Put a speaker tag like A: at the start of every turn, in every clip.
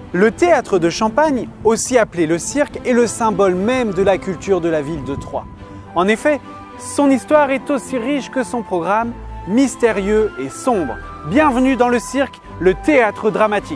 A: Le théâtre de Champagne, aussi appelé le cirque, est le symbole même de la culture de la ville de Troyes. En effet, son histoire est aussi riche que son programme, mystérieux et sombre. Bienvenue dans le cirque, le théâtre dramatique.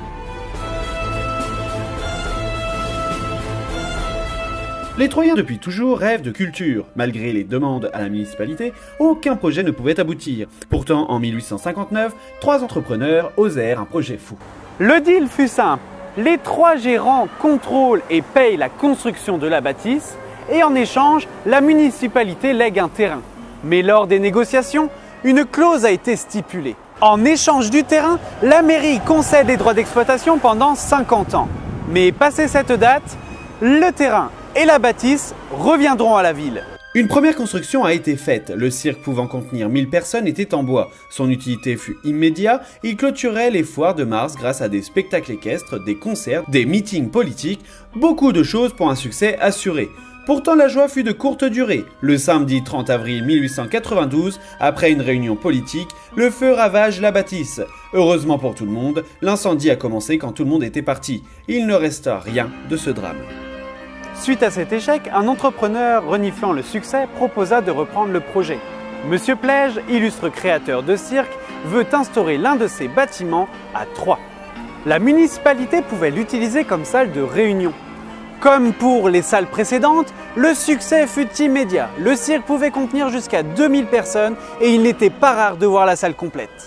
B: Les Troyens depuis toujours rêvent de culture. Malgré les demandes à la municipalité, aucun projet ne pouvait aboutir. Pourtant, en 1859, 3 entrepreneurs osèrent un projet fou.
A: Le deal fut simple. Les 3 gérants contrôlent et payent la construction de la bâtisse et en échange, la municipalité lègue un terrain. Mais lors des négociations, une clause a été stipulée. En échange du terrain, la mairie concède les droits d'exploitation pendant 50 ans. Mais passé cette date, le terrain et la bâtisse reviendront à la ville.
B: Une première construction a été faite. Le cirque pouvant contenir 1000 personnes était en bois. Son utilité fut immédiate. Il clôturait les foires de mars grâce à des spectacles équestres, des concerts, des meetings politiques, beaucoup de choses pour un succès assuré. Pourtant, la joie fut de courte durée. Le samedi 30 avril 1892, après une réunion politique, le feu ravage la bâtisse. Heureusement pour tout le monde, l'incendie a commencé quand tout le monde était parti. Il ne resta rien de ce drame.
A: Suite à cet échec, un entrepreneur reniflant le succès proposa de reprendre le projet. Monsieur Plège, illustre créateur de cirque, veut instaurer l'un de ses bâtiments à Troyes. La municipalité pouvait l'utiliser comme salle de réunion. Comme pour les salles précédentes, le succès fut immédiat. Le cirque pouvait contenir jusqu'à 2000 personnes et il n'était pas rare de voir la salle complète.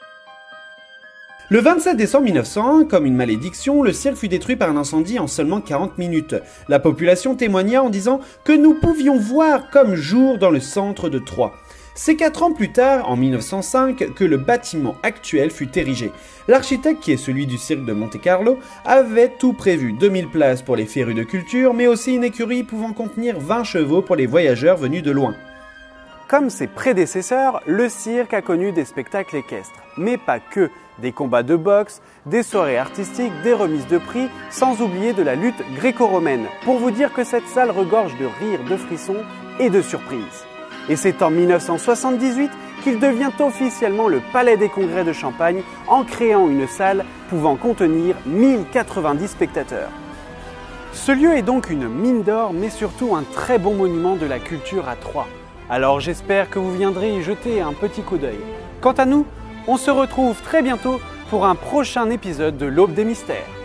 B: Le 27 décembre 1901, comme une malédiction, le cirque fut détruit par un incendie en seulement 40 minutes. La population témoigna en disant que nous pouvions voir comme jour dans le centre de Troyes. C'est 4 ans plus tard, en 1905, que le bâtiment actuel fut érigé. L'architecte, qui est celui du cirque de Monte-Carlo, avait tout prévu. 2000 places pour les férus de culture, mais aussi une écurie pouvant contenir 20 chevaux pour les voyageurs venus de loin.
A: Comme ses prédécesseurs, le cirque a connu des spectacles équestres, mais pas que. Des combats de boxe, des soirées artistiques, des remises de prix, sans oublier de la lutte gréco-romaine, pour vous dire que cette salle regorge de rires, de frissons et de surprises. Et c'est en 1978 qu'il devient officiellement le Palais des Congrès de Champagne en créant une salle pouvant contenir 1090 spectateurs. Ce lieu est donc une mine d'or, mais surtout un très bon monument de la culture à Troyes. Alors j'espère que vous viendrez y jeter un petit coup d'œil. Quant à nous, on se retrouve très bientôt pour un prochain épisode de l'Aube des Mystères.